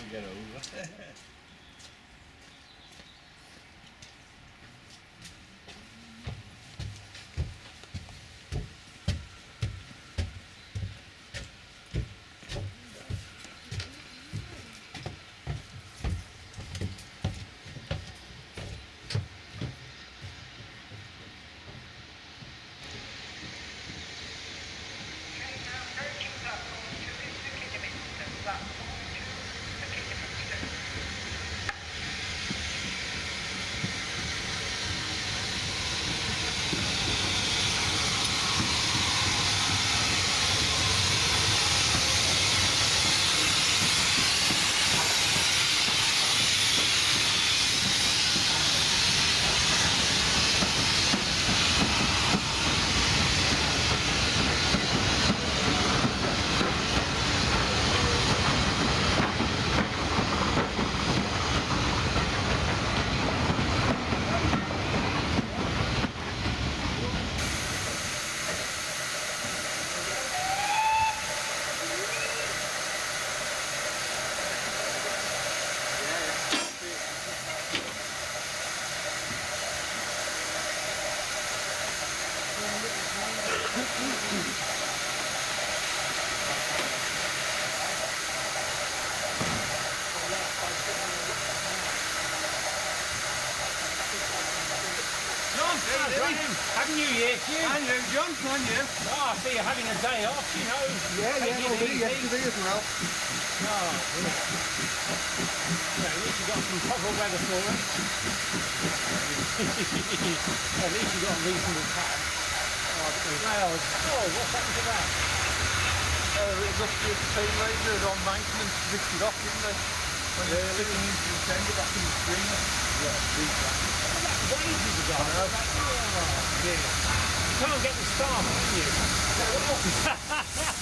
get over. Happy New Year to you. And you, John, and you. Oh, I see you're having a day off, you know. Yeah, yesterday as well. Oh, brilliant. So at least you got some proper weather for us. At least you got a reasonable patch. Well, what's happened to that? Industrial team rangers on maintenance lifted off, didn't they? When they were looking into the tender back in the spring. Yeah, deep back. Wages ago. Oh, dear. You can't get the staff, can you?